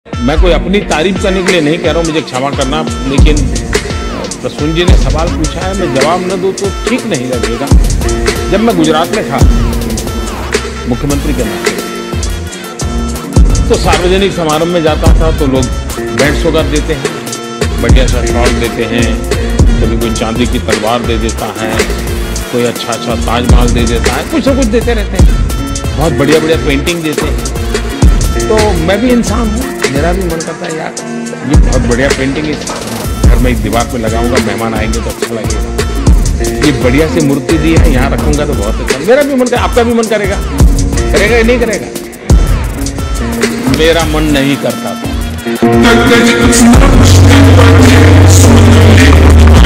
मैं कोई अपनी तारीफ करने के लिए नहीं कह रहा हूँ, मुझे क्षमा करना, लेकिन प्रसून जी ने सवाल पूछा है, मैं जवाब न दूँ तो ठीक नहीं लगेगा। जब मैं गुजरात में था मुख्यमंत्री के नाते, तो सार्वजनिक समारोह में जाता था तो लोग बैंड सौगात देते हैं, बढ़िया सा शॉल देते हैं, कभी कोई चांदी की तलवार दे देता है, कोई अच्छा अच्छा ताजमहल दे देता है, कुछ न कुछ देते रहते हैं, बहुत बढ़िया बढ़िया पेंटिंग देते हैं। तो मैं भी इंसान हूँ, मेरा भी मन करता है यार ये बहुत बढ़िया पेंटिंग है, घर में एक दीवार पे लगाऊंगा, मेहमान आएंगे तो अच्छा लगेगा। ये बढ़िया सी मूर्ति दी है, यहाँ रखूंगा तो बहुत अच्छा। मेरा भी मन करेगा, आपका भी मन करेगा, करेगा या नहीं करेगा? मेरा मन नहीं करता था।